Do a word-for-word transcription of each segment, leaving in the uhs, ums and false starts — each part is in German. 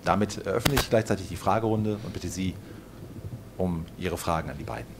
Damit eröffne ich gleichzeitig die Fragerunde und bitte Sie um Ihre Fragen an die beiden.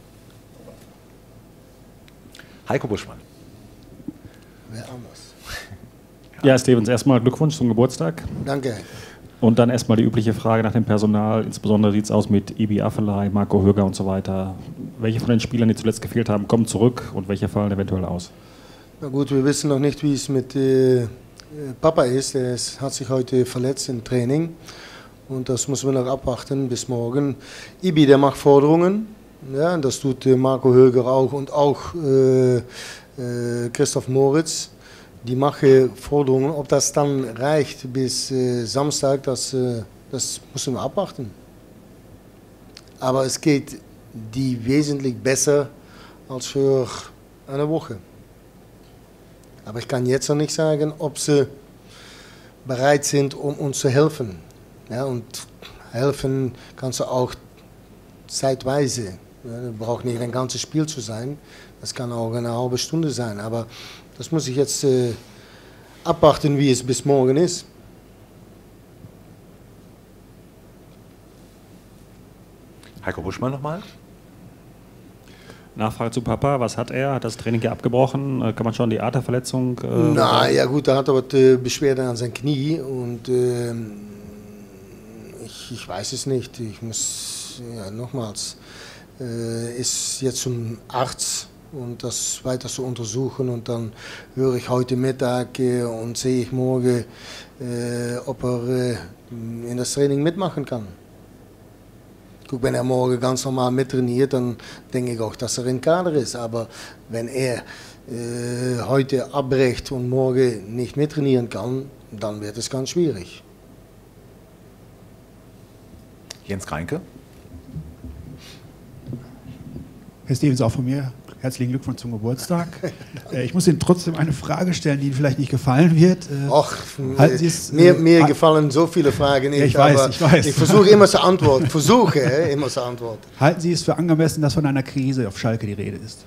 Heiko Buschmann. Wer anders? Ja, Stevens, erstmal Glückwunsch zum Geburtstag. Danke. Und dann erstmal die übliche Frage nach dem Personal. Insbesondere sieht es aus mit Ibi Afellay, Marco Höger und so weiter. Welche von den Spielern, die zuletzt gefehlt haben, kommen zurück und welche fallen eventuell aus? Na gut, wir wissen noch nicht, wie es mit äh, Papa ist. Er ist, hat sich heute verletzt im Training. Und das müssen wir noch abwarten bis morgen. Ibi, der macht Forderungen. Ja, das tut äh, Marco Höger auch und auch äh, äh, Christoph Moritz. Die machen Forderungen. Ob das dann reicht bis äh, Samstag, das, äh, das müssen wir abwarten. Aber es geht die wesentlich besser als für eine Woche. Aber ich kann jetzt noch nicht sagen, ob sie bereit sind, um uns zu helfen. Ja, und helfen kannst du auch zeitweise. Ja, das braucht nicht ein ganzes Spiel zu sein. Das kann auch eine halbe Stunde sein. Aber das muss ich jetzt äh, abwarten, wie es bis morgen ist. Heiko Buschmann nochmal. Nachfrage zu Papa, was hat er? Hat das Training hier abgebrochen? Kann man schon die Aderverletzung? Äh, Na ja gut, er hat aber äh, Beschwerden an sein Knie und äh, ich, ich weiß es nicht. Ich muss, ja nochmals, äh, ist jetzt zum Arzt und das weiter zu untersuchen und dann höre ich heute Mittag äh, und sehe ich morgen, äh, ob er äh, in das Training mitmachen kann. Guck, wenn er morgen ganz normal mittrainiert, dann denke ich auch, dass er in Kader ist. Aber wenn er äh, heute abbricht und morgen nicht mittrainieren kann, dann wird es ganz schwierig. Jens Kreinke. Herr Stevens, auch von mir herzlichen Glückwunsch zum Geburtstag. äh, ich muss Ihnen trotzdem eine Frage stellen, die Ihnen vielleicht nicht gefallen wird. Äh, Och, halten Sie es, mir, äh, mir ha gefallen so viele Fragen nicht, ja, ich weiß, aber ich weiß. ich versuche immer zu antworten. Versuche äh, immer zu antworten. Halten Sie es für angemessen, dass von einer Krise auf Schalke die Rede ist?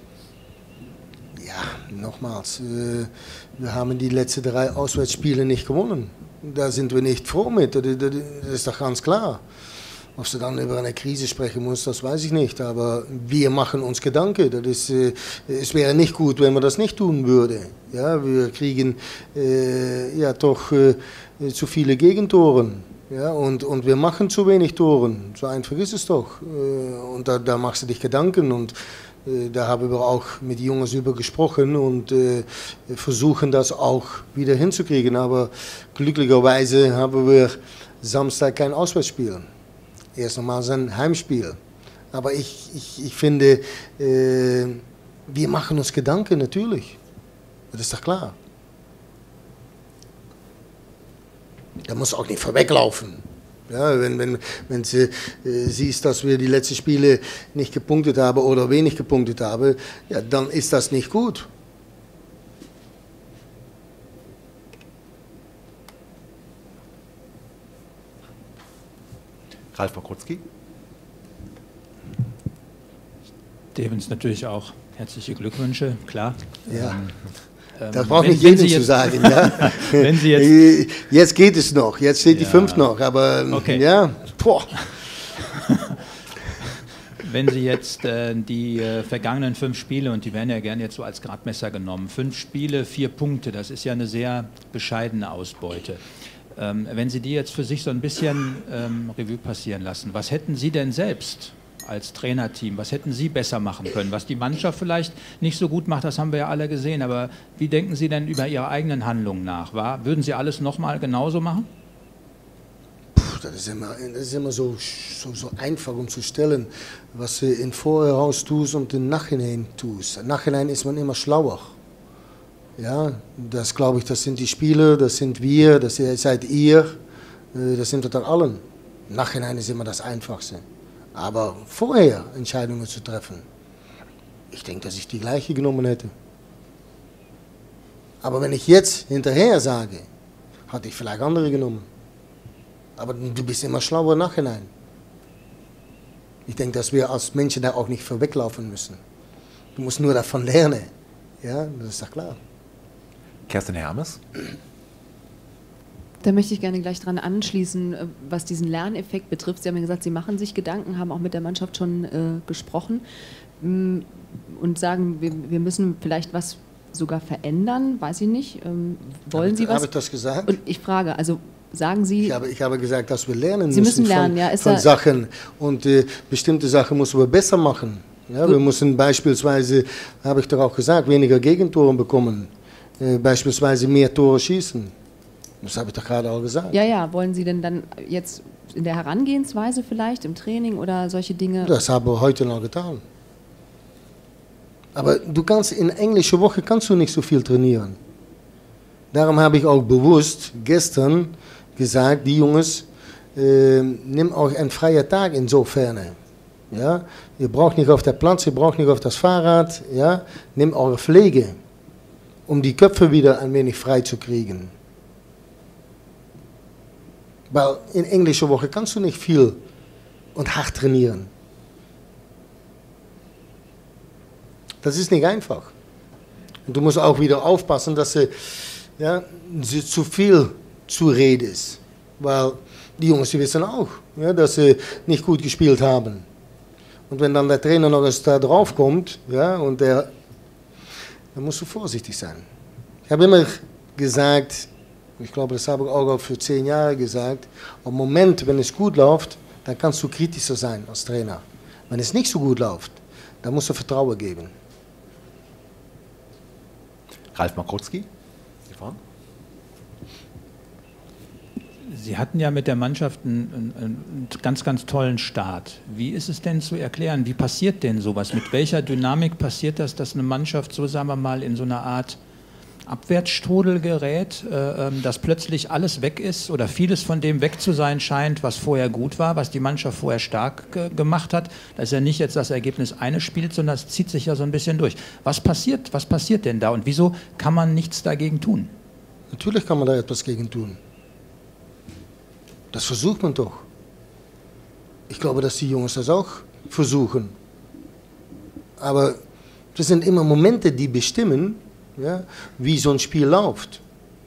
Ja, nochmals, äh, wir haben die letzten drei Auswärtsspiele nicht gewonnen. Da sind wir nicht froh mit, das, das, das ist doch ganz klar. Ob du dann über eine Krise sprechen musst, das weiß ich nicht. Aber wir machen uns Gedanken. Das ist, äh, es wäre nicht gut, wenn man das nicht tun würde. Ja, wir kriegen äh, ja doch äh, zu viele Gegentoren. Ja, und, und wir machen zu wenig Toren. So einfach ist es doch. Äh, und da, da machst du dich Gedanken. Und äh, da haben wir auch mit Jungs über gesprochen und äh, versuchen das auch wieder hinzukriegen. Aber glücklicherweise haben wir Samstag kein Auswärtsspiel. Erst nochmal sein Heimspiel. Aber ich, ich, ich finde, äh, wir machen uns Gedanken, natürlich. Das ist doch klar. Da muss auch nicht vorweglaufen. Ja, wenn wenn, wenn du äh, siehst, dass wir die letzten Spiele nicht gepunktet haben oder wenig gepunktet haben, ja, dann ist das nicht gut. Ralf Pokrutzki. Stevens natürlich auch herzliche Glückwünsche, klar. Ja. Ähm, Das braucht wenn, nicht wenn jeder Sie zu jetzt, sagen. Ja. wenn Sie jetzt, jetzt geht es noch, jetzt steht die Ja. fünf noch, aber Okay. ja, boah. wenn Sie jetzt äh, die äh, vergangenen fünf Spiele, und die werden ja gerne jetzt so als Gradmesser genommen, fünf Spiele, vier Punkte, das ist ja eine sehr bescheidene Ausbeute. Ähm, wenn Sie die jetzt für sich so ein bisschen ähm, Revue passieren lassen, was hätten Sie denn selbst als Trainerteam, was hätten Sie besser machen können? Was die Mannschaft vielleicht nicht so gut macht, das haben wir ja alle gesehen, aber wie denken Sie denn über Ihre eigenen Handlungen nach? War, würden Sie alles nochmal genauso machen? Puh, das ist immer, das ist immer so, so, so einfach um zu stellen, was du in Voraus tust und im Nachhinein tust. Im Nachhinein ist man immer schlauer. Ja, das glaube ich, das sind die Spieler, das sind wir, das seid ihr, das sind wir dann allen. Im Nachhinein ist immer das Einfachste. Aber vorher Entscheidungen zu treffen, ich denke, dass ich die gleiche genommen hätte. Aber wenn ich jetzt hinterher sage, hatte ich vielleicht andere genommen. Aber du bist immer schlauer im Nachhinein. Ich denke, dass wir als Menschen da auch nicht vorweglaufen müssen. Du musst nur davon lernen. Ja, das ist doch klar. Kerstin Hermes. Da möchte ich gerne gleich dran anschließen, was diesen Lerneffekt betrifft. Sie haben ja gesagt, Sie machen sich Gedanken, haben auch mit der Mannschaft schon äh, gesprochen und sagen, wir, wir müssen vielleicht was sogar verändern, weiß ich nicht. Ähm, wollen Hab Sie ich, was? Habe ich das gesagt? Und ich frage, also sagen Sie... Ich habe, ich habe gesagt, dass wir lernen Sie müssen, müssen lernen, von, ja, ist von da, Sachen und äh, bestimmte Sachen müssen wir besser machen. Ja, wir müssen beispielsweise, habe ich doch auch gesagt, weniger Gegentore bekommen, äh, beispielsweise mehr Tore schießen. Das habe ich doch gerade auch gesagt. Ja, ja, wollen Sie denn dann jetzt in der Herangehensweise vielleicht, im Training oder solche Dinge? Das haben wir heute noch getan. Aber du kannst in englische Woche kannst du nicht so viel trainieren. Darum habe ich auch bewusst gestern gesagt, die Jungs, äh, nimm auch einen freien Tag insofern. Ja? Ihr braucht nicht auf der Platz, ihr braucht nicht auf das Fahrrad. Ja? Nimm eure Pflege, um die Köpfe wieder ein wenig frei zu kriegen. Weil in englischer Woche kannst du nicht viel und hart trainieren. Das ist nicht einfach. Und du musst auch wieder aufpassen, dass sie, ja, sie zu viel zu reden ist. Weil die Jungs, die wissen auch, ja, dass sie nicht gut gespielt haben. Und wenn dann der Trainer noch erst da drauf kommt, ja, und der, dann musst du vorsichtig sein. Ich habe immer gesagt, ich glaube, das habe ich auch für zehn Jahre gesagt, im Moment, wenn es gut läuft, dann kannst du kritischer sein als Trainer. Wenn es nicht so gut läuft, dann musst du Vertrauen geben. Ralf Makrotzki, Sie fahren? Sie hatten ja mit der Mannschaft einen, einen ganz, ganz tollen Start. Wie ist es denn zu erklären? Wie passiert denn sowas? Mit welcher Dynamik passiert das, dass eine Mannschaft, so sagen wir mal, in so eine Art Abwärtsstrudel gerät, äh, dass plötzlich alles weg ist oder vieles von dem weg zu sein scheint, was vorher gut war, was die Mannschaft vorher stark ge gemacht hat. Das ist ja nicht jetzt das Ergebnis eines Spiels, sondern das zieht sich ja so ein bisschen durch. Was passiert, was passiert denn da und wieso kann man nichts dagegen tun? Natürlich kann man da etwas gegen tun. Das versucht man doch. Ich glaube, dass die Jungs das auch versuchen. Aber das sind immer Momente, die bestimmen, ja, wie so ein Spiel läuft.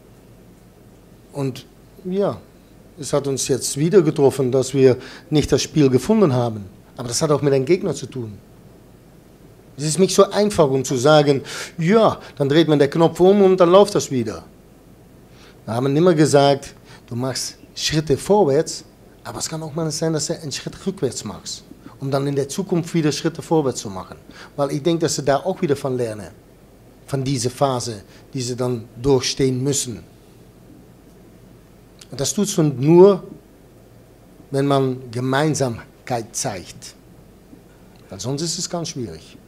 Und ja, es hat uns jetzt wieder getroffen, dass wir nicht das Spiel gefunden haben. Aber das hat auch mit dem Gegner zu tun. Es ist nicht so einfach, um zu sagen, ja, dann dreht man den Knopf um und dann läuft das wieder. Wir haben immer gesagt, du machst Schritte vorwärts, aber es kann auch mal sein, dass du einen Schritt rückwärts machst, um dann in der Zukunft wieder Schritte vorwärts zu machen. Weil ich denke, dass sie da auch wieder von lernen. Von dieser Phase, die sie dann durchstehen müssen. Und das tut man nur, wenn man Gemeinsamkeit zeigt. Weil sonst ist es ganz schwierig.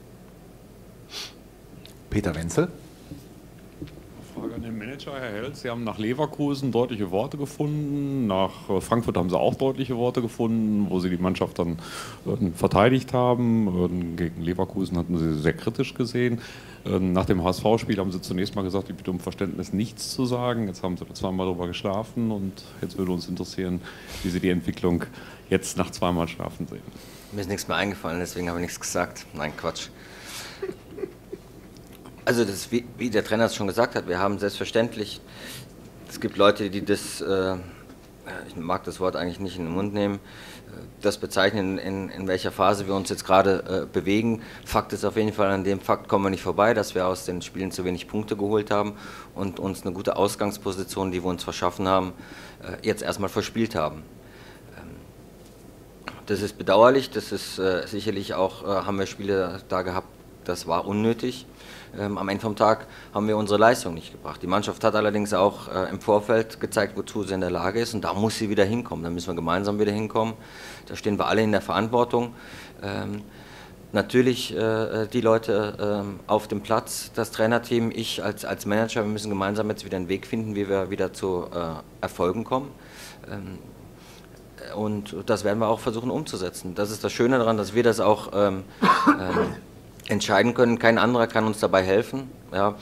Peter Wenzel. Frage an den Manager, Herr Held. Sie haben nach Leverkusen deutliche Worte gefunden, nach Frankfurt haben Sie auch deutliche Worte gefunden, wo Sie die Mannschaft dann äh, verteidigt haben. Äh, gegen Leverkusen hatten Sie sehr kritisch gesehen. Äh, nach dem H S V-Spiel haben Sie zunächst mal gesagt, ich bitte um Verständnis, nichts zu sagen. Jetzt haben Sie da zweimal darüber geschlafen und jetzt würde uns interessieren, wie Sie die Entwicklung jetzt nach zweimal Schlafen sehen. Mir ist nichts mehr eingefallen, deswegen habe ich nichts gesagt. Nein, Quatsch. Also das, wie, wie der Trainer es schon gesagt hat, wir haben selbstverständlich, es gibt Leute, die das, äh, ich mag das Wort eigentlich nicht in den Mund nehmen, das bezeichnen, in, in welcher Phase wir uns jetzt gerade äh, bewegen. Fakt ist auf jeden Fall, an dem Fakt kommen wir nicht vorbei, dass wir aus den Spielen zu wenig Punkte geholt haben und uns eine gute Ausgangsposition, die wir uns verschaffen haben, äh, jetzt erstmal verspielt haben. Ähm, das ist bedauerlich, das ist äh, sicherlich auch, äh, haben wir Spiele da gehabt, das war unnötig. Ähm, am Ende vom Tag haben wir unsere Leistung nicht gebracht. Die Mannschaft hat allerdings auch äh, im Vorfeld gezeigt, wozu sie in der Lage ist und da muss sie wieder hinkommen. Da müssen wir gemeinsam wieder hinkommen. Da stehen wir alle in der Verantwortung. Ähm, natürlich äh, die Leute äh, auf dem Platz, das Trainerteam, ich als, als Manager, wir müssen gemeinsam jetzt wieder einen Weg finden, wie wir wieder zu äh, Erfolgen kommen. Ähm, und das werden wir auch versuchen umzusetzen. Das ist das Schöne daran, dass wir das auch ähm, ähm, entscheiden können. Kein anderer kann uns dabei helfen. Ja.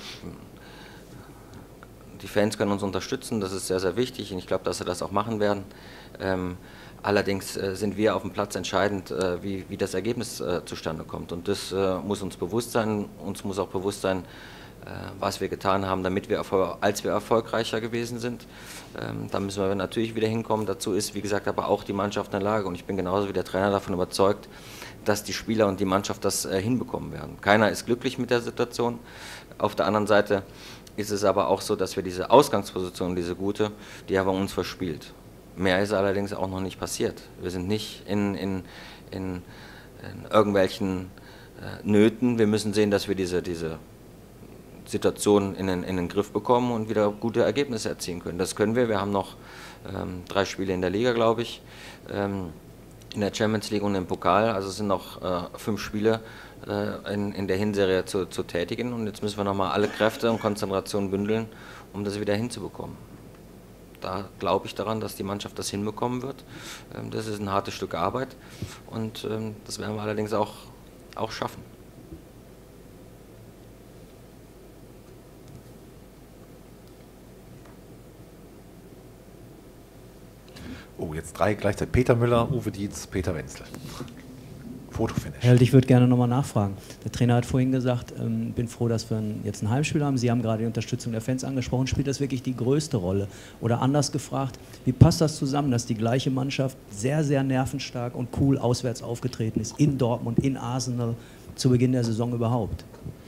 Die Fans können uns unterstützen, das ist sehr, sehr wichtig und ich glaube, dass sie das auch machen werden. Ähm, allerdings äh, sind wir auf dem Platz entscheidend, äh, wie, wie das Ergebnis äh, zustande kommt und das äh, muss uns bewusst sein. Uns muss auch bewusst sein, was wir getan haben, damit wir, als wir erfolgreicher gewesen sind. Ähm, da müssen wir natürlich wieder hinkommen. Dazu ist, wie gesagt, aber auch die Mannschaft in der Lage. Und ich bin genauso wie der Trainer davon überzeugt, dass die Spieler und die Mannschaft das äh, hinbekommen werden. Keiner ist glücklich mit der Situation. Auf der anderen Seite ist es aber auch so, dass wir diese Ausgangsposition, diese gute, die haben wir uns verspielt. Mehr ist allerdings auch noch nicht passiert. Wir sind nicht in, in, in, in irgendwelchen äh, Nöten. Wir müssen sehen, dass wir diese, diese Situation in den, in den Griff bekommen und wieder gute Ergebnisse erzielen können. Das können wir. Wir haben noch ähm, drei Spiele in der Liga, glaube ich, ähm, in der Champions League und im Pokal. Also es sind noch äh, fünf Spiele äh, in, in der Hinserie zu, zu tätigen. Und jetzt müssen wir nochmal alle Kräfte und Konzentration bündeln, um das wieder hinzubekommen. Da glaube ich daran, dass die Mannschaft das hinbekommen wird. Ähm, das ist ein hartes Stück Arbeit und ähm, das werden wir allerdings auch, auch schaffen. Oh, jetzt drei gleichzeitig. Peter Müller, Uwe Dietz, Peter Wenzel. Fotofinish. Herr Held, ich würde gerne nochmal nachfragen. Der Trainer hat vorhin gesagt, ähm, bin froh, dass wir jetzt ein Heimspiel haben. Sie haben gerade die Unterstützung der Fans angesprochen. Spielt das wirklich die größte Rolle? Oder anders gefragt, wie passt das zusammen, dass die gleiche Mannschaft sehr, sehr nervenstark und cool auswärts aufgetreten ist, in Dortmund, in Arsenal, zu Beginn der Saison überhaupt?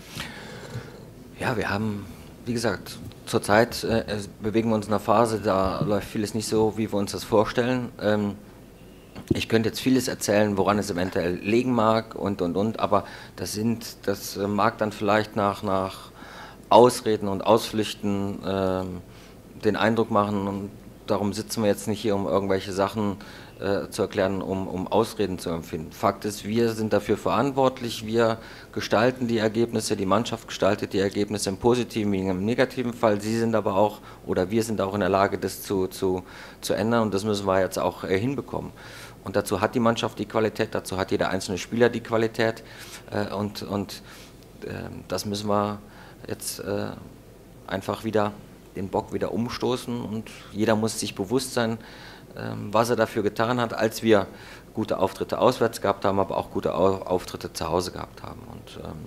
Ja, wir haben, wie gesagt, zurzeit äh, bewegen wir uns in einer Phase, da läuft vieles nicht so, wie wir uns das vorstellen. Ähm, Ich könnte jetzt vieles erzählen, woran es eventuell liegen mag und, und, und, aber das, sind, das mag dann vielleicht nach, nach Ausreden und Ausflüchten äh, den Eindruck machen und darum sitzen wir jetzt nicht hier, um irgendwelche Sachen äh, zu erklären, um, um Ausreden zu empfinden. Fakt ist, wir sind dafür verantwortlich, wir gestalten die Ergebnisse, die Mannschaft gestaltet die Ergebnisse im positiven wie im negativen Fall. Sie sind aber auch, oder wir sind auch in der Lage, das zu, zu, zu ändern und das müssen wir jetzt auch äh, hinbekommen. Und dazu hat die Mannschaft die Qualität, dazu hat jeder einzelne Spieler die Qualität äh, und, und äh, das müssen wir jetzt äh, einfach wieder, den Bock wieder umstoßen und jeder muss sich bewusst sein, äh, was er dafür getan hat, als wir gute Auftritte auswärts gehabt haben, aber auch gute Au Auftritte zu Hause gehabt haben. Und ähm,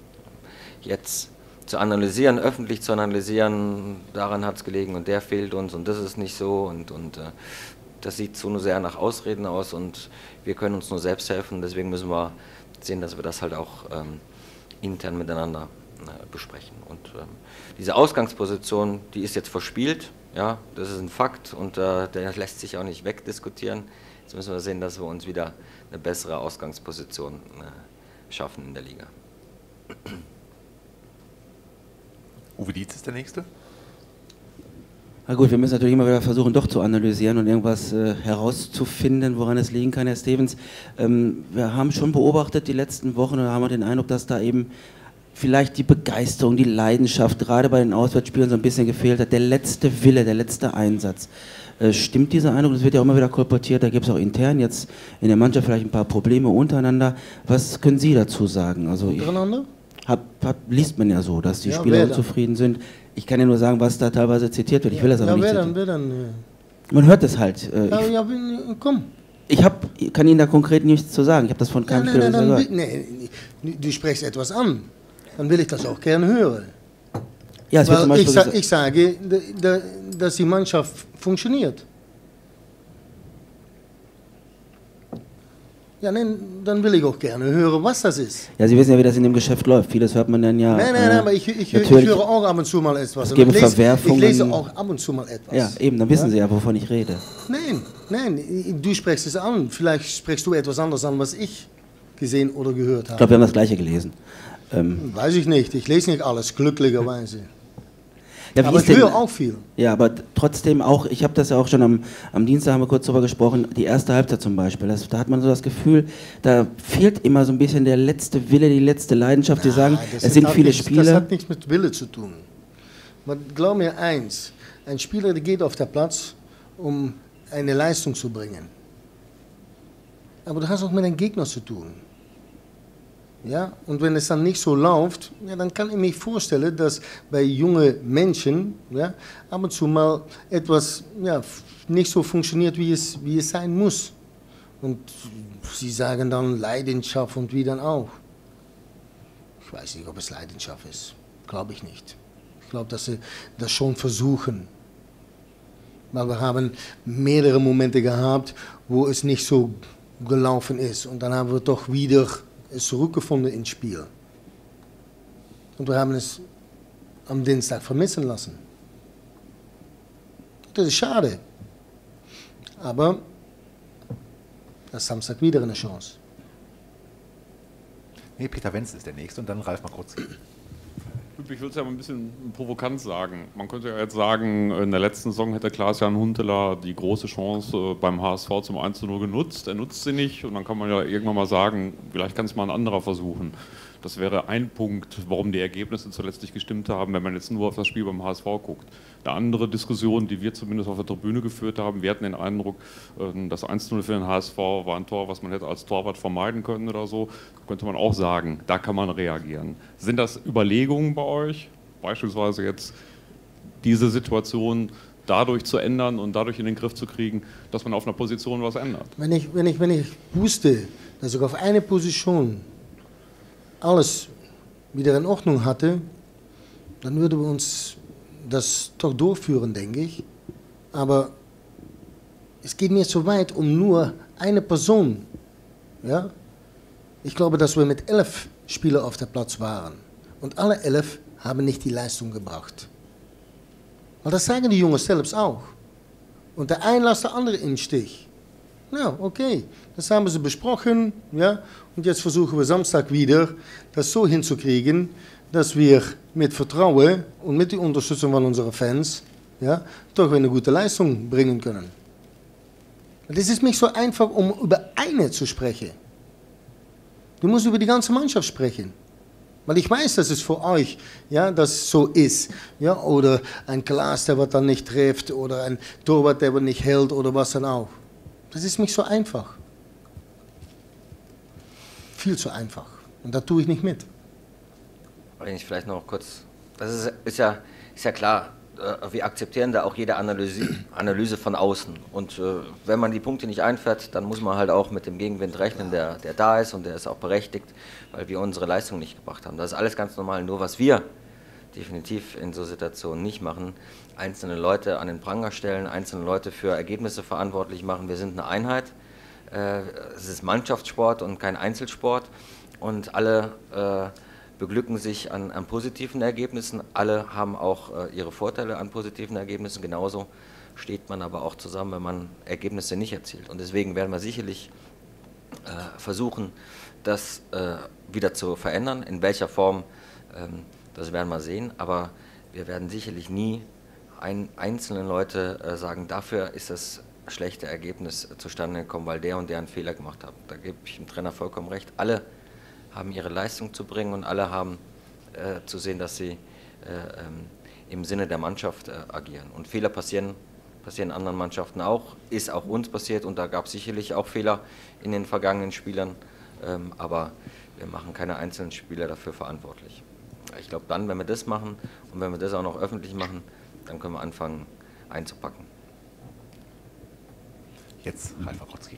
jetzt zu analysieren, öffentlich zu analysieren, daran hat es gelegen und der fehlt uns und das ist nicht so und, und äh, das sieht so nur sehr nach Ausreden aus und wir können uns nur selbst helfen. Deswegen müssen wir sehen, dass wir das halt auch ähm, intern miteinander äh, besprechen. Und ähm, diese Ausgangsposition, die ist jetzt verspielt, ja, das ist ein Fakt und äh, der lässt sich auch nicht wegdiskutieren. Jetzt müssen wir sehen, dass wir uns wieder eine bessere Ausgangsposition äh, schaffen in der Liga. Uwe Dietz ist der Nächste. Na gut, wir müssen natürlich immer wieder versuchen, doch zu analysieren und irgendwas äh, herauszufinden, woran es liegen kann, Herr Stevens. Ähm, wir haben schon beobachtet die letzten Wochen und haben den Eindruck, dass da eben vielleicht die Begeisterung, die Leidenschaft gerade bei den Auswärtsspielen so ein bisschen gefehlt hat. Der letzte Wille, der letzte Einsatz. Äh, stimmt dieser Eindruck? Das wird ja auch immer wieder kolportiert. Da gibt es auch intern jetzt in der Mannschaft vielleicht ein paar Probleme untereinander. Was können Sie dazu sagen? Also Untereinander? Hab, hab, liest man ja so, dass die Ja, Spieler unzufrieden sind. Ich kann ja nur sagen, was da teilweise zitiert wird. Ich will das aber ja, nicht wer zitieren. dann, wer dann? Ja. Man hört es halt. Äh, Ja, ich ja, bin- komm. ich hab, kann Ihnen da konkret nichts zu sagen. Ich habe das von keinem Nein, Spieler nein, nein, gehört. dann, nee, nee, du sprichst etwas an. Dann will ich das auch gerne hören. Ja, es wird zum Weil Beispiel ich, sa gesagt- ich sage, da- da- dass die Mannschaft funktioniert. Ja, nein, dann will ich auch gerne hören, was das ist. Ja, Sie wissen ja, wie das in dem Geschäft läuft. Vieles hört man dann ja. nein, nein, äh, nein, aber ich, ich, ich natürlich- höre auch ab und zu mal etwas. Es Und geben ich, lese, Verwerfungen. ich lese auch ab und zu mal etwas. Ja, eben, dann wissen Ja? Sie ja, wovon ich rede. Nein, nein, du sprichst es an. Vielleicht sprichst du etwas anderes an, was ich gesehen oder gehört Ich habe. glaube, wir haben das Gleiche gelesen. Ähm, Weiß ich nicht, ich lese nicht alles, glücklicherweise. ja, wie Aber ist ich denn- höre auch viel. Ja, aber t- trotzdem auch, ich habe das ja auch schon am, am Dienstag, haben wir kurz darüber gesprochen, die erste Halbzeit zum Beispiel, das, da hat man so das Gefühl, da fehlt immer so ein bisschen der letzte Wille, die letzte Leidenschaft. Sie sagen, Das es sind hat viele nichts, Spiele. Das hat nichts mit Wille zu tun. Aber glaub mir eins, ein Spieler, der geht auf den Platz, um eine Leistung zu bringen. Aber du hast auch mit einem Gegner zu tun. Ja? Und wenn es dann nicht so läuft, ja, dann kann ich mir vorstellen, dass bei jungen Menschen ja, ab und zu mal etwas ja, f- nicht so funktioniert, wie es, wie es sein muss. Und sie sagen dann Leidenschaft und wie dann auch. Ich weiß nicht, ob es Leidenschaft ist. glaube ich nicht. Ich glaube, dass sie das schon versuchen. Weil wir haben mehrere Momente gehabt, wo es nicht so gelaufen ist. Und dann haben wir doch wieder es zurückgefunden ins Spiel. Und wir haben es am Dienstag vermissen lassen. Das ist schade. Aber das Samstag wieder eine Chance. Nee, Peter Wenzel ist der Nächste und dann Ralf Makrotzki. Ich würde es ja mal ein bisschen provokant sagen. Man könnte ja jetzt sagen, in der letzten Saison hätte Klaas-Jan Huntelaar die große Chance beim H S V zum eins zu null genutzt. Er nutzt sie nicht und dann kann man ja irgendwann mal sagen, vielleicht kann es mal ein anderer versuchen. Das wäre ein Punkt, warum die Ergebnisse zuletzt nicht gestimmt haben, wenn man jetzt nur auf das Spiel beim H S V guckt. Eine andere Diskussion, die wir zumindest auf der Tribüne geführt haben, wir hatten den Eindruck, das eins zu null für den H S V war ein Tor, was man hätte als Torwart vermeiden können oder so. Könnte man auch sagen, da kann man reagieren. Sind das Überlegungen bei euch, beispielsweise jetzt diese Situation dadurch zu ändern und dadurch in den Griff zu kriegen, dass man auf einer Position was ändert? Wenn ich, wenn ich, wenn ich wusste, dass ich auf eine Position alles wieder in Ordnung hatte, dann würden wir uns das doch durchführen, denke ich. Aber es geht mir zu weit um nur eine Person. Ja? Ich glaube, dass wir mit elf Spielern auf dem Platz waren. Und alle elf haben nicht die Leistung gebracht. Aber das sagen die Jungs selbst auch. Und der eine lässt der andere im Stich. Ja, okay, das haben sie besprochen, ja, und jetzt versuchen wir Samstag wieder, das so hinzukriegen, dass wir mit Vertrauen und mit der Unterstützung von unseren Fans, ja, doch eine gute Leistung bringen können. Es ist nicht so einfach, um über eine zu sprechen. Du musst über die ganze Mannschaft sprechen. Weil ich weiß, dass es für euch, ja, das so ist, ja, oder ein Klaas, der was dann nicht trifft, oder ein Torwart, der was nicht hält, oder was dann auch. Das ist nicht so einfach. Viel zu einfach. Und da tue ich nicht mit. Wenn ich vielleicht noch kurz, das ist, ist, ja, ist ja klar, wir akzeptieren da auch jede Analyse, Analyse von außen. Und äh, wenn man die Punkte nicht einfährt, dann muss man halt auch mit dem Gegenwind rechnen, der, der da ist und der ist auch berechtigt, weil wir unsere Leistung nicht gebracht haben. Das ist alles ganz normal. Nur was wir definitiv in so Situationen nicht machen, einzelne Leute an den Pranger stellen, einzelne Leute für Ergebnisse verantwortlich machen. Wir sind eine Einheit. Äh, es ist Mannschaftssport und kein Einzelsport. Und alle äh, beglücken sich an, an positiven Ergebnissen. Alle haben auch äh, ihre Vorteile an positiven Ergebnissen. Genauso steht man aber auch zusammen, wenn man Ergebnisse nicht erzielt. Und deswegen werden wir sicherlich äh, versuchen, das äh, wieder zu verändern. In welcher Form, ähm, das werden wir sehen. Aber wir werden sicherlich nie ein, einzelnen Leute äh, sagen, dafür ist das schlechte Ergebnis äh, zustande gekommen, weil der und der einen Fehler gemacht hat. Da gebe ich dem Trainer vollkommen recht. Alle haben ihre Leistung zu bringen und alle haben äh, zu sehen, dass sie äh, ähm, im Sinne der Mannschaft äh, agieren. Und Fehler passieren, passieren anderen Mannschaften auch, ist auch uns passiert und da gab es sicherlich auch Fehler in den vergangenen Spielern, ähm, aber wir machen keine einzelnen Spieler dafür verantwortlich. Ich glaube dann, wenn wir das machen und wenn wir das auch noch öffentlich machen, dann können wir anfangen einzupacken. Jetzt Ralf Makrotzki.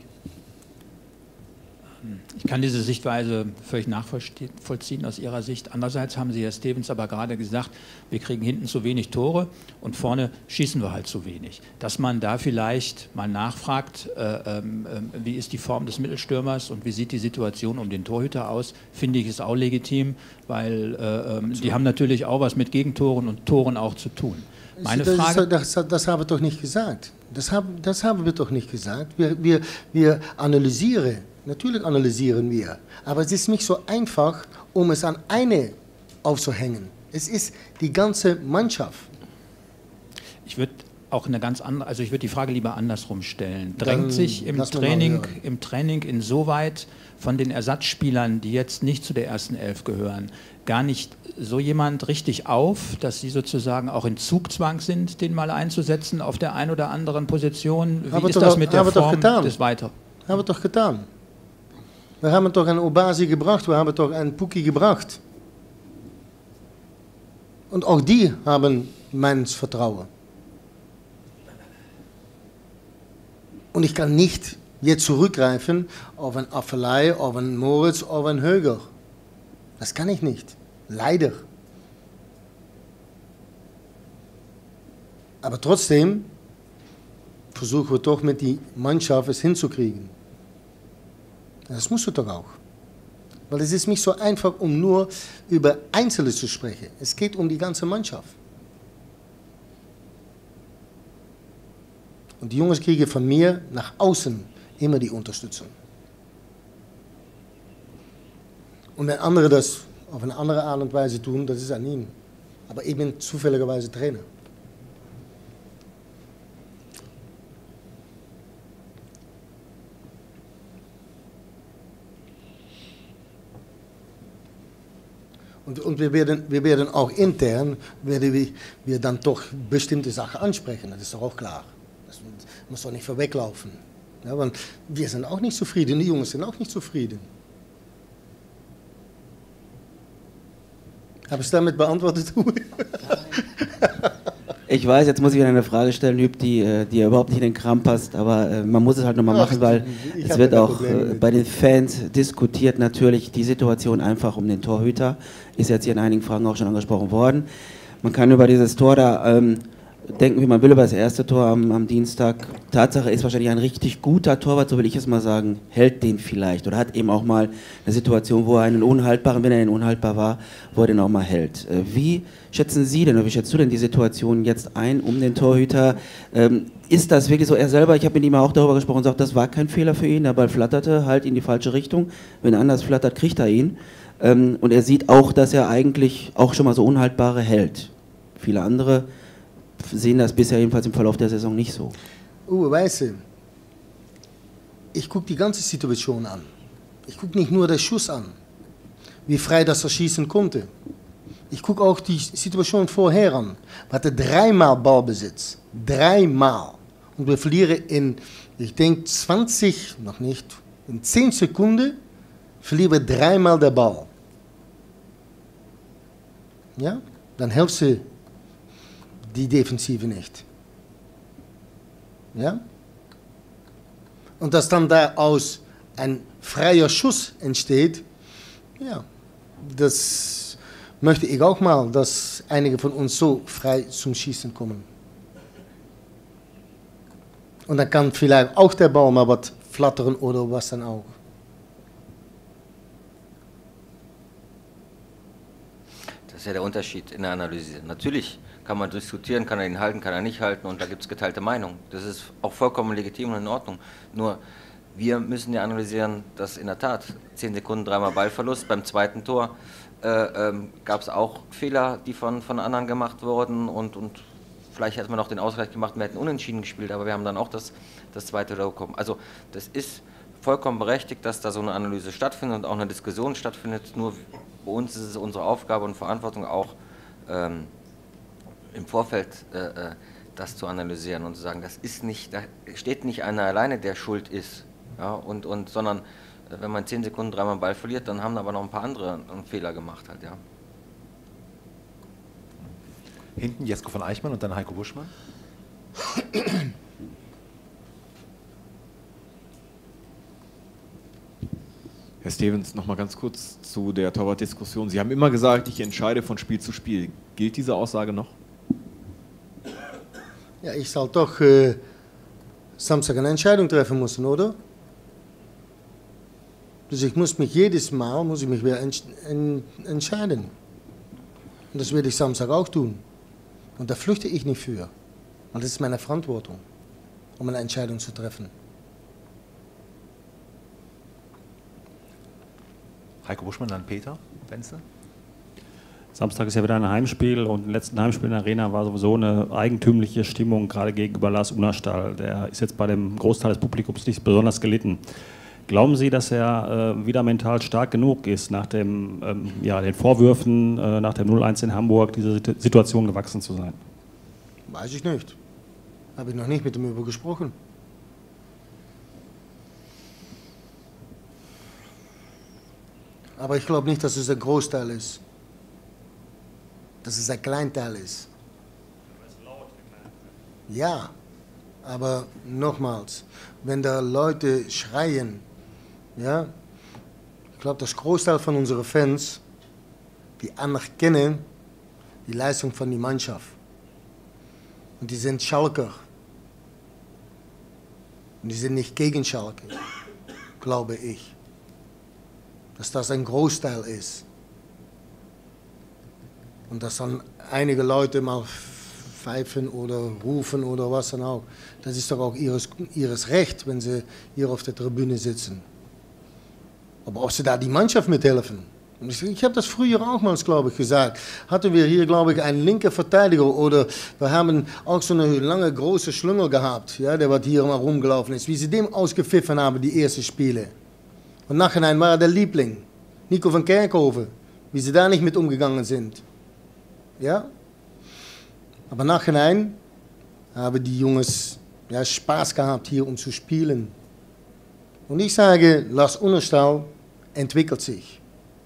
Ich kann diese Sichtweise völlig nachvollziehen aus Ihrer Sicht. Andererseits haben Sie, Herr Stevens, aber gerade gesagt, wir kriegen hinten zu wenig Tore und vorne schießen wir halt zu wenig. Dass man da vielleicht mal nachfragt, äh, äh, wie ist die Form des Mittelstürmers und wie sieht die Situation um den Torhüter aus, finde ich, ist auch legitim, weil äh, äh, die haben natürlich auch was mit Gegentoren und Toren auch zu tun. Meine das, Frage, das, das, das haben wir doch nicht gesagt. Das haben, das haben wir doch nicht gesagt. Wir, wir, wir analysieren. Natürlich analysieren wir, aber es ist nicht so einfach, um es an eine aufzuhängen. Es ist die ganze Mannschaft. Ich würde auch eine ganz andere, also ich würde die Frage lieber andersrum stellen. Drängt Dann sich im lassen wir mal Training, hören. im Training insoweit von den Ersatzspielern, die jetzt nicht zu der ersten Elf gehören, gar nicht so jemand richtig auf, dass sie sozusagen auch in Zugzwang sind, den mal einzusetzen auf der einen oder anderen Position? Wie Haben ist wir das doch- mit der haben wir doch Form getan. des Weiter? Haben wir doch getan. Wir haben doch einen Obasi gebracht, wir haben doch einen Puki gebracht. Und auch die haben mein Vertrauen. Und ich kann nicht jetzt zurückgreifen auf einen Affelei, auf einen Moritz, auf einen Höger. Das kann ich nicht. Leider. Aber trotzdem versuchen wir doch mit der Mannschaft es hinzukriegen. Das musst du doch auch. Weil es ist nicht so einfach, um nur über Einzelne zu sprechen. Es geht um die ganze Mannschaft. Und die Jungs kriegen von mir nach außen immer die Unterstützung. Und wenn andere das auf eine andere Art und Weise tun, das ist an ihnen. Aber ich bin zufälligerweise Trainer. Und, und wir, werden, wir werden auch intern, werden wir, wir dann doch bestimmte Sachen ansprechen, das ist doch auch klar. Das muss doch nicht vorweglaufen. Ja, weil wir sind auch nicht zufrieden, die Jungs sind auch nicht zufrieden. Habe ich es damit beantwortet? Ich weiß, jetzt muss ich wieder eine Frage stellen, Hüb, die, die überhaupt nicht in den Kram passt, aber äh, man muss es halt nochmal machen, weil es wird auch äh, bei den Fans diskutiert natürlich die Situation einfach um den Torhüter. Ist jetzt hier in einigen Fragen auch schon angesprochen worden. Man kann über dieses Tor da ähm, denken, wie man will, über das erste Tor am, am Dienstag. Tatsache ist wahrscheinlich ein richtig guter Torwart, so will ich es mal sagen, hält den vielleicht oder hat eben auch mal eine Situation, wo er einen unhaltbaren, wenn er einen unhaltbar war, wo er den auch mal hält. Äh, wie schätzen Sie denn, oder wie schätzt du denn die Situation jetzt ein um den Torhüter? Ähm, ist das wirklich so? Er selber, ich habe mit ihm auch darüber gesprochen und sagt, das war kein Fehler für ihn, der Ball flatterte halt in die falsche Richtung. Wenn er anders flattert, kriegt er ihn. Ähm, und er sieht auch, dass er eigentlich auch schon mal so unhaltbare hält. Viele andere sehen das bisher jedenfalls im Verlauf der Saison nicht so. Uwe, weißt du, ich gucke die ganze Situation an. Ich gucke nicht nur den Schuss an, wie frei das er schießen konnte. Ich gucke auch die Situation vorher an. Wir hatten dreimal Ballbesitz. Dreimal. Und wir verlieren in, ich denke, zwanzig, noch nicht, in zehn Sekunden verlieren wir dreimal den Ball. Ja? Dann hilft sie die Defensive nicht. Ja? Und dass dann daraus ein freier Schuss entsteht, ja, das möchte ich auch mal, dass einige von uns so frei zum Schießen kommen. Und dann kann vielleicht auch der Ball mal was flattern oder was dann auch. Das ist ja der Unterschied in der Analyse. Natürlich kann man diskutieren, kann er ihn halten, kann er nicht halten und da gibt es geteilte Meinungen. Das ist auch vollkommen legitim und in Ordnung. Nur wir müssen ja analysieren, dass in der Tat zehn Sekunden, dreimal Ballverlust. Beim zweiten Tor äh, ähm, gab es auch Fehler, die von, von anderen gemacht wurden und, und vielleicht hätten wir noch den Ausgleich gemacht, wir hätten unentschieden gespielt, aber wir haben dann auch das, das zweite Tor bekommen. Also das ist vollkommen berechtigt, dass da so eine Analyse stattfindet und auch eine Diskussion stattfindet. Nur bei uns ist es unsere Aufgabe und Verantwortung auch, ähm, im Vorfeld äh, das zu analysieren und zu sagen, das ist nicht, da steht nicht einer alleine, der schuld ist, ja, und, und, sondern äh, wenn man zehn Sekunden dreimal einen Ball verliert, dann haben aber noch ein paar andere einen Fehler gemacht halt, ja. Hinten Jesko von Eichmann und dann Heiko Buschmann. Herr Stevens, noch mal ganz kurz zu der Torwartdiskussion. Sie haben immer gesagt, ich entscheide von Spiel zu Spiel. Gilt diese Aussage noch? Ja, ich soll doch äh, Samstag eine Entscheidung treffen müssen, oder? Dus ich muss mich jedes Mal muss ich mich wieder ents en entscheiden. Und das werde ich Samstag auch tun. Und da flüchte ich nicht für. Und das ist meine Verantwortung, um eine Entscheidung zu treffen. Heiko Buschmann, dann Peter Wenzel. Samstag ist ja wieder ein Heimspiel und im letzten Heimspiel in der Arena war sowieso eine eigentümliche Stimmung, gerade gegenüber Lars Unerstahl. Der ist jetzt bei dem Großteil des Publikums nicht besonders gelitten. Glauben Sie, dass er äh, wieder mental stark genug ist, nach dem, ähm, ja, den Vorwürfen äh, nach dem null eins in Hamburg, dieser Situation gewachsen zu sein? Weiß ich nicht. Habe ich noch nicht mit ihm über gesprochen. Aber ich glaube nicht, dass es ein Großteil ist. Dass es ein Kleinteil ist. Ja, aber nochmals, wenn da Leute schreien, ja, ich glaube, das Großteil von unseren Fans, die anerkennen die Leistung von der Mannschaft. Und die sind Schalker. Und die sind nicht gegen Schalke, glaube ich. Dass das ein Großteil ist. Und dass dann einige Leute mal pfeifen oder rufen oder was dann auch. Das ist doch auch ihres, ihres Recht, wenn sie hier auf der Tribüne sitzen. Aber ob sie da die Mannschaft mithelfen? Ich, ich habe das früher auch mal, glaube ich, gesagt. Hatten wir hier, glaube ich, einen linken Verteidiger oder wir haben auch so eine lange, große Schlüngel gehabt, ja, der was hier mal rumgelaufen ist. Wie sie dem ausgepfiffen haben, die ersten Spiele. Und nachher war er der Liebling, Nico van Kerkhoven, wie sie da nicht mit umgegangen sind. Ja? Aber nachher haben die Jungs ja, Spaß gehabt, hier um zu spielen. Und ich sage, Lars Unerstall entwickelt sich.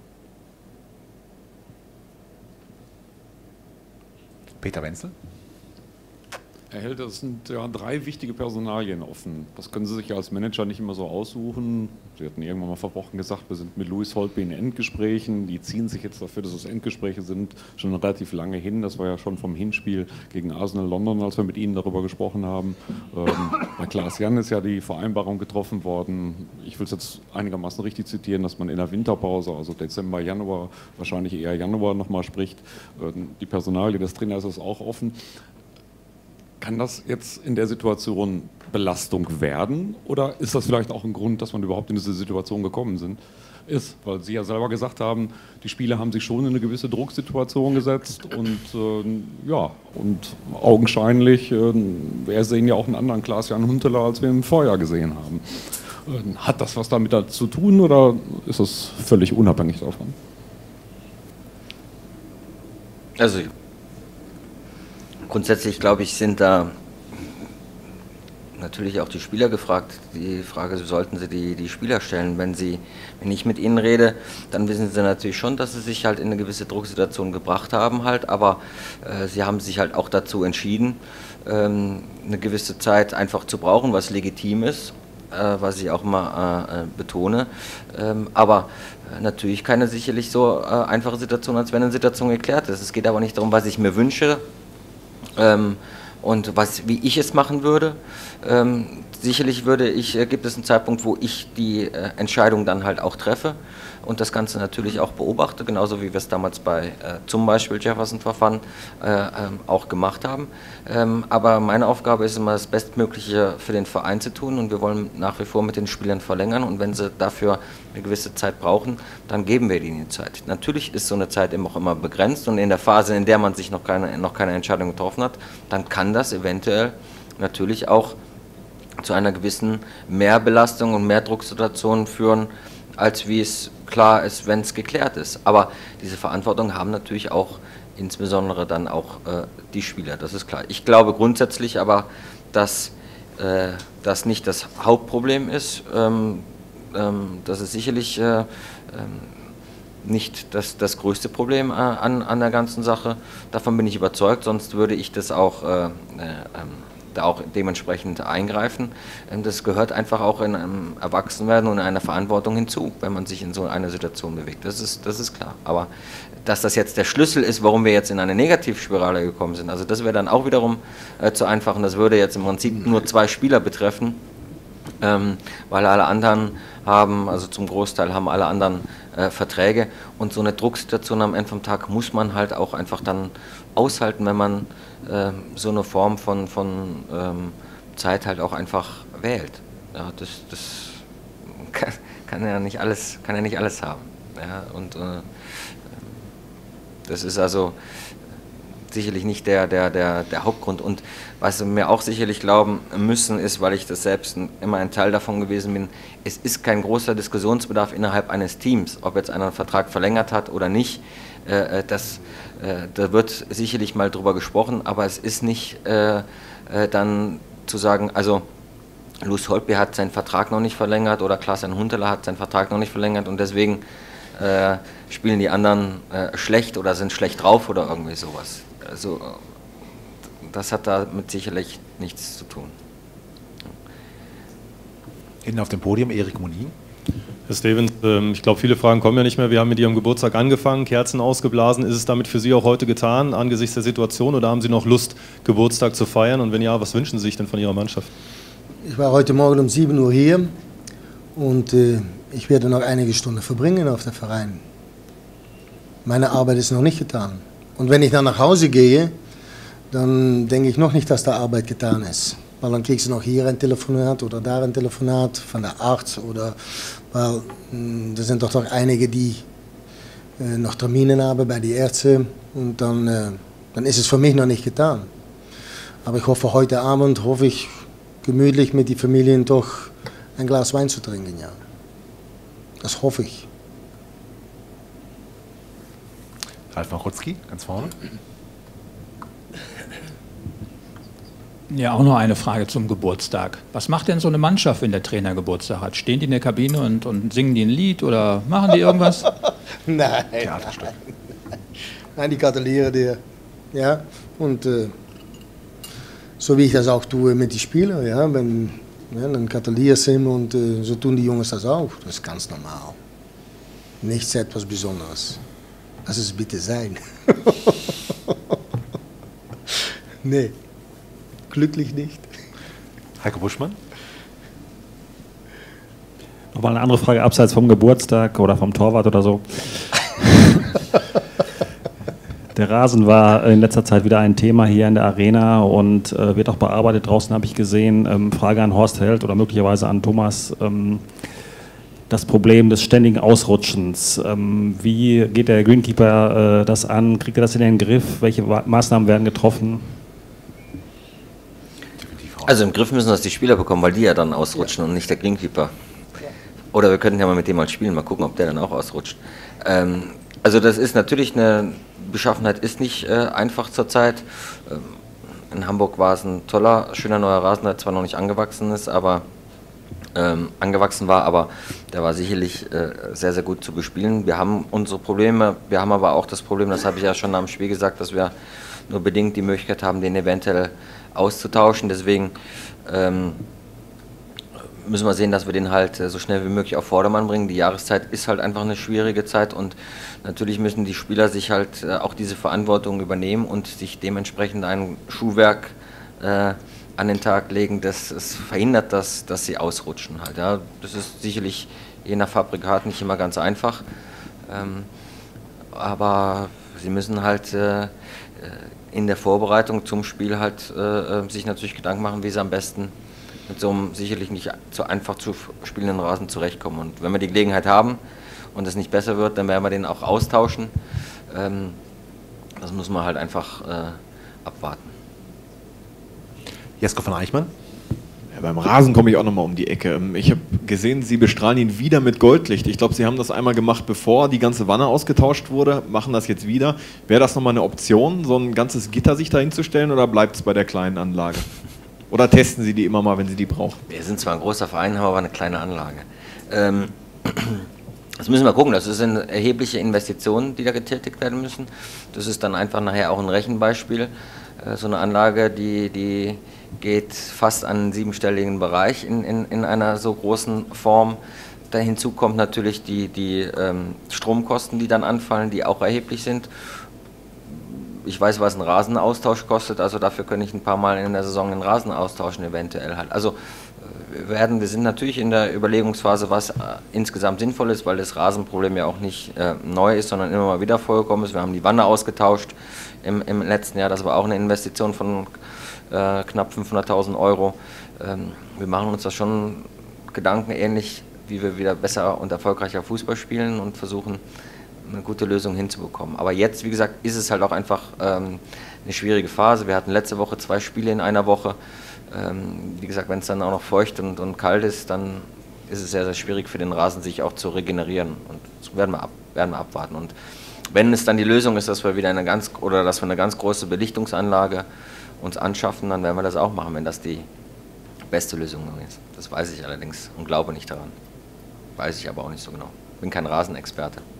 Peter Wenzel? Herr Held, das sind ja drei wichtige Personalien offen. Das können Sie sich ja als Manager nicht immer so aussuchen. Sie hatten irgendwann mal vor Wochen gesagt, wir sind mit Louis Holtby in Endgesprächen. Die ziehen sich jetzt dafür, dass es Endgespräche sind, schon relativ lange hin. Das war ja schon vom Hinspiel gegen Arsenal London, als wir mit Ihnen darüber gesprochen haben. Ähm, bei Klaas Jan ist ja die Vereinbarung getroffen worden. Ich will es jetzt einigermaßen richtig zitieren, dass man in der Winterpause, also Dezember, Januar, wahrscheinlich eher Januar nochmal spricht. Ähm, die Personalie des Trainers ist auch offen. Kann das jetzt in der Situation Belastung werden oder ist das vielleicht auch ein Grund, dass man überhaupt in diese Situation gekommen sind, ist? Weil Sie ja selber gesagt haben, die Spieler haben sich schon in eine gewisse Drucksituation gesetzt und äh, ja, und augenscheinlich, äh, wir sehen ja auch einen anderen Klaas-Jan Huntelaar, als wir im Vorjahr gesehen haben. Äh, hat das was damit zu tun oder ist das völlig unabhängig davon? Also grundsätzlich, glaube ich, sind da natürlich auch die Spieler gefragt. Die Frage sollten sie die, die Spieler stellen. Wenn, sie, wenn ich mit ihnen rede, dann wissen sie natürlich schon, dass sie sich halt in eine gewisse Drucksituation gebracht haben, halt, aber äh, sie haben sich halt auch dazu entschieden, ähm, eine gewisse Zeit einfach zu brauchen, was legitim ist, äh, was ich auch mal äh, betone. Ähm, aber äh, natürlich keine sicherlich so äh, einfache Situation, als wenn eine Situation geklärt ist. Es geht aber nicht darum, was ich mir wünsche, Ähm, und was, wie ich es machen würde. Ähm, sicherlich würde ich, äh, gibt es einen Zeitpunkt, wo ich die äh, Entscheidung dann halt auch treffe und das Ganze natürlich auch beobachte, genauso wie wir es damals bei äh, zum Beispiel Jefferson-Verfahren äh, ähm, auch gemacht haben. Ähm, aber meine Aufgabe ist immer, das Bestmögliche für den Verein zu tun und wir wollen nach wie vor mit den Spielern verlängern und wenn sie dafür eine gewisse Zeit brauchen, dann geben wir ihnen die Zeit. Natürlich ist so eine Zeit eben auch immer begrenzt und in der Phase, in der man sich noch keine, noch keine Entscheidung getroffen hat, dann kann das eventuell natürlich auch zu einer gewissen Mehrbelastung und Mehrdrucksituation führen, als wie es klar ist, wenn es geklärt ist. Aber diese Verantwortung haben natürlich auch insbesondere dann auch äh, die Spieler, das ist klar. Ich glaube grundsätzlich aber, dass äh, das nicht das Hauptproblem ist, ähm, ähm, das ist sicherlich äh, ähm, nicht das, das größte Problem äh, an, an der ganzen Sache, davon bin ich überzeugt, sonst würde ich das auch äh, äh, da auch dementsprechend eingreifen. Das gehört einfach auch in einem Erwachsenwerden und einer Verantwortung hinzu, wenn man sich in so einer Situation bewegt. Das ist, das ist klar. Aber dass das jetzt der Schlüssel ist, warum wir jetzt in eine Negativspirale gekommen sind, also das wäre dann auch wiederum äh, zu einfach und das würde jetzt im Prinzip nur zwei Spieler betreffen, ähm, weil alle anderen haben, also zum Großteil haben alle anderen äh, Verträge und so eine Drucksituation am Ende vom Tag muss man halt auch einfach dann aushalten, wenn man äh, so eine Form von, von ähm, Zeit halt auch einfach wählt. Ja, das das kann, kann ja nicht alles, kann ja nicht alles haben. Ja, und äh, das ist also sicherlich nicht der, der, der, der Hauptgrund. Und was wir auch sicherlich glauben müssen, ist, weil ich das selbst immer ein Teil davon gewesen bin, es ist kein großer Diskussionsbedarf innerhalb eines Teams, ob jetzt einer einen Vertrag verlängert hat oder nicht. Äh, das, äh, da wird sicherlich mal drüber gesprochen, aber es ist nicht äh, äh, dann zu sagen, also Louis Holtby hat seinen Vertrag noch nicht verlängert oder Klaas-Jan Huntelaar hat seinen Vertrag noch nicht verlängert und deswegen äh, spielen die anderen äh, schlecht oder sind schlecht drauf oder irgendwie sowas. Also das hat damit sicherlich nichts zu tun. Hinten auf dem Podium Erik Monin. Herr Stevens, ich glaube, viele Fragen kommen ja nicht mehr. Wir haben mit Ihrem Geburtstag angefangen, Kerzen ausgeblasen. Ist es damit für Sie auch heute getan, angesichts der Situation, oder haben Sie noch Lust, Geburtstag zu feiern? Und wenn ja, was wünschen Sie sich denn von Ihrer Mannschaft? Ich war heute Morgen um sieben Uhr hier und äh, ich werde noch einige Stunden verbringen auf der Verein. Meine Arbeit ist noch nicht getan. Und wenn ich dann nach Hause gehe, dann denke ich noch nicht, dass die Arbeit getan ist. Weil dann kriegst du noch hier ein Telefonat oder da ein Telefonat von der Arzt oder weil da sind doch doch einige, die äh, noch Termine haben bei den Ärzten und dann, äh, dann ist es für mich noch nicht getan. Aber ich hoffe, heute Abend hoffe ich gemütlich mit den Familien doch ein Glas Wein zu trinken, ja. Das hoffe ich. Ralf Machutzki, ganz vorne. Ja, auch noch eine Frage zum Geburtstag. Was macht denn so eine Mannschaft, wenn der Trainer Geburtstag hat? Stehen die in der Kabine und, und singen die ein Lied oder machen die irgendwas? Nein. Theaterstück. Nein, die gratulieren dir. Ja, und äh, so wie ich das auch tue mit den Spielern, ja, wenn, ja, dann gratulieren sie ihm und äh, so tun die Jungs das auch. Das ist ganz normal. Nichts etwas Besonderes. Lass es bitte sein. Nee. Glücklich nicht. Heiko Buschmann? Nochmal eine andere Frage, abseits vom Geburtstag oder vom Torwart oder so. Der Rasen war in letzter Zeit wieder ein Thema hier in der Arena und äh, wird auch bearbeitet. Draußen habe ich gesehen, ähm, Frage an Horst Held oder möglicherweise an Thomas, ähm, das Problem des ständigen Ausrutschens. Ähm, wie geht der Greenkeeper äh, das an? Kriegt er das in den Griff? Welche Maßnahmen werden getroffen? Also im Griff müssen das die Spieler bekommen, weil die ja dann ausrutschen und nicht der Greenkeeper. Oder wir könnten ja mal mit dem mal spielen, mal gucken, ob der dann auch ausrutscht. Ähm, also das ist natürlich eine Beschaffenheit, ist nicht äh, einfach zurzeit. Ähm, in Hamburg war es ein toller, schöner neuer Rasen, der zwar noch nicht angewachsen ist, aber ähm, angewachsen war, aber der war sicherlich äh, sehr, sehr gut zu bespielen. Wir haben unsere Probleme, wir haben aber auch das Problem, das habe ich ja schon am Spiel gesagt, dass wir nur bedingt die Möglichkeit haben, den eventuell auszutauschen. Deswegen ähm, müssen wir sehen, dass wir den halt so schnell wie möglich auf Vordermann bringen. Die Jahreszeit ist halt einfach eine schwierige Zeit und natürlich müssen die Spieler sich halt äh, auch diese Verantwortung übernehmen und sich dementsprechend ein Schuhwerk äh, an den Tag legen, das es verhindert, dass, dass sie ausrutschen halt. Ja. Das ist sicherlich je nach Fabrikat nicht immer ganz einfach, ähm, aber sie müssen halt äh, in der Vorbereitung zum Spiel halt äh, sich natürlich Gedanken machen, wie sie am besten mit so einem sicherlich nicht so einfach zu spielenden Rasen zurechtkommen. Und wenn wir die Gelegenheit haben und es nicht besser wird, dann werden wir den auch austauschen. Ähm, das muss man halt einfach äh, abwarten. Jesko von Eichmann? Ja, beim Rasen komme ich auch nochmal um die Ecke. Ich habe gesehen, Sie bestrahlen ihn wieder mit Goldlicht. Ich glaube, Sie haben das einmal gemacht, bevor die ganze Wanne ausgetauscht wurde, machen das jetzt wieder. Wäre das nochmal eine Option, so ein ganzes Gitter sich da hinzustellen, oder bleibt es bei der kleinen Anlage? Oder testen Sie die immer mal, wenn Sie die brauchen? Wir sind zwar ein großer Verein, haben aber eine kleine Anlage. Ähm, das müssen wir gucken. Das sind erhebliche Investitionen, die da getätigt werden müssen. Das ist dann einfach nachher auch ein Rechenbeispiel. Äh, so eine Anlage, die, die geht fast an einen siebenstelligen Bereich in, in, in einer so großen Form. Da hinzu kommt natürlich die, die ähm, Stromkosten, die dann anfallen, die auch erheblich sind. Ich weiß, was ein Rasenaustausch kostet, also dafür kann ich ein paar Mal in der Saison den Rasen austauschen eventuell halt. Also wir, werden, wir sind natürlich in der Überlegungsphase, was äh, insgesamt sinnvoll ist, weil das Rasenproblem ja auch nicht äh, neu ist, sondern immer mal wieder vorgekommen ist. Wir haben die Wanne ausgetauscht im, im letzten Jahr, das war auch eine Investition von äh, knapp fünfhunderttausend Euro. Ähm, wir machen uns da schon Gedanken, ähnlich wie wir wieder besser und erfolgreicher Fußball spielen und versuchen, eine gute Lösung hinzubekommen. Aber jetzt, wie gesagt, ist es halt auch einfach ähm, eine schwierige Phase. Wir hatten letzte Woche zwei Spiele in einer Woche. Ähm, wie gesagt, wenn es dann auch noch feucht und, und kalt ist, dann ist es sehr, sehr schwierig für den Rasen, sich auch zu regenerieren. Und das werden wir, ab, werden wir abwarten. Und wenn es dann die Lösung ist, dass wir wieder eine ganz oder dass wir eine ganz große Belichtungsanlage uns anschaffen, dann werden wir das auch machen, wenn das die beste Lösung ist. Das weiß ich allerdings und glaube nicht daran. Weiß ich aber auch nicht so genau. Bin kein Rasenexperte.